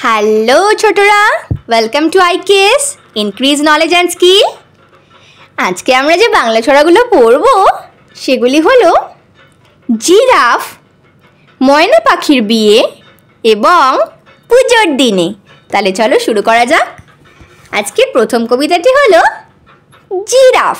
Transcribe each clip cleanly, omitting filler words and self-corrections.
Hello ছোটরা, welcome to IKS increase knowledge and skill. আজকে আমরা যে বাংলা ছড়াগুলো পড়ব সেগুলি হলো জিরাফ, ময়না পাখির বিয়ে এবং পুজোর দিনে। তাহলে চলো শুরু করা যাক। আজকে প্রথম কবিতাটি হলো জিরাফ।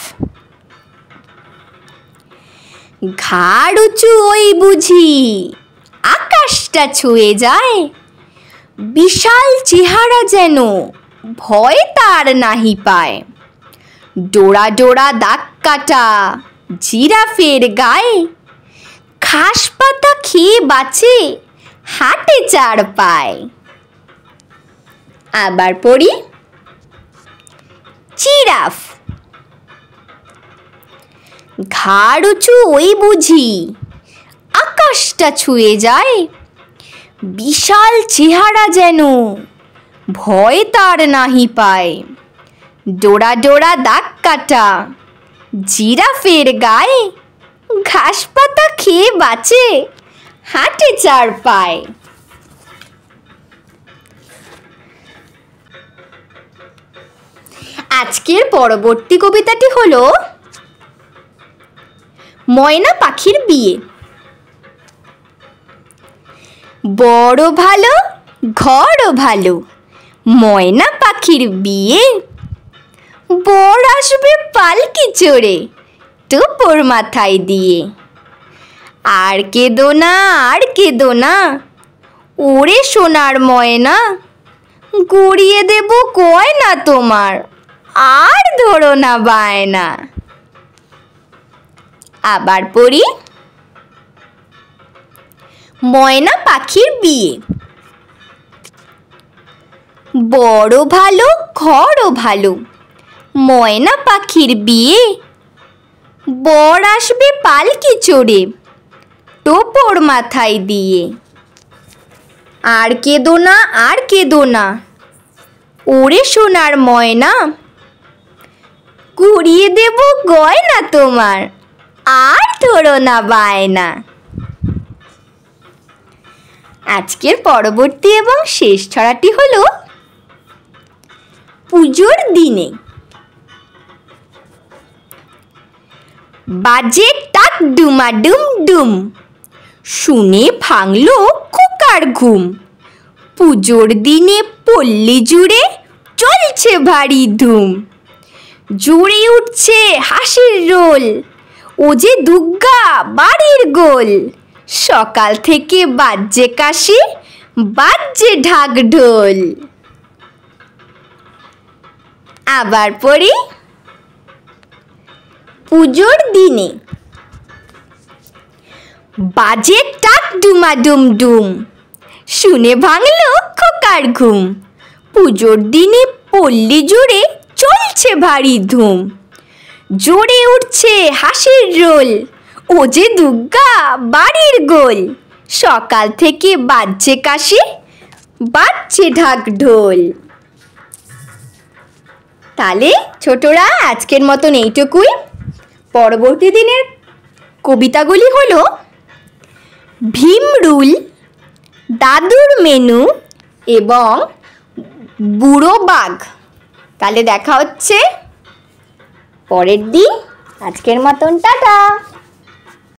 ঘাড় উঁচু ওই বুঝি আকাশটা ছুঁয়ে যায়, বিশাল চেহারা যেন ভয় তার নাহি পায়। ডোরা ডোরা দাগ কাটা জিরাফের গায়ে, ঘাস পাতা খেয়ে বাঁচে হাঁটে চার পায়। আবার পড়ি, জিরাফ। ঘাড় উঁচু ওই বুঝি আকাশটা ছুঁয়ে যায়, বিশাল চেহারা যেন ভয় তার নাহি পায়। ডোরা ডোরা দাগ কাটা জিরাফের গায়ে, ঘাস পাতা খেয়ে বাঁচে হাঁটে চার পায়। আজকের পরবর্তী কবিতাটি হলো ময়না পাখির বিয়ে। বড় ভালো ঘরও ভালো, ময়না পাখির বিয়ে। বর আসবে পালকি চড়ে টোপর মাথায় দিয়ে। আর কেঁদো না, আর কেঁদো না, ওরে সোনার ময়না, গড়িয়ে দেব গয়না তোমার, আর ধরো না বায়না। আবার পড়ি, ময়না পাখির বিয়ে। বড় ভালো ঘরও ভালো, ময়না পাখির বিয়ে। বর আসবে পালকি চড়ে টোপর মাথায় দিয়ে। আর কেঁদো না, আর কেঁদো না, ওরে সোনার ময়না, কুড়িয়ে দেব গয়না তোমার, আর ধরো না বায়না। আজকের পরবর্তী এবং শেষ ছড়াটি হলো পুজোর দিনে। বাজে টাক ডুমা ডুম ডুম, শুনে ভাঙলো খোকার ঘুম। পুজোর দিনে পল্লী জুড়ে চলছে ভারী ধুম। জুড়ে উঠছে হাসির রোল, ও যে দুগ্গা বাড়ির গোল। সকাল থেকে বাজছে কাশি, বাজছে ঢাক ঢোল। আবার পড়ি, পুজোর দিনে। বাজে টাক ডুমা ডুম ডুম, শুনে ভাঙলো খোকার ঘুম। পুজোর দিনে পল্লী জুড়ে চলছে ভারী ধুম। জোরে উঠছে হাসির রোল, ও যে দুগ্গা বাড়ির গোল। সকাল থেকে বাজছে কাশি, বাজছে ঢাক ঢোল। তাহলে ছোটরা আজকের মতন এইটুকুই। পরবর্তী দিনের কবিতাগুলি হলো ভীমরুল, দাদুর মেনু এবং বুড়ো বাঘ। তাহলে দেখা হচ্ছে পরের দিন। আজকের মতন টাটা।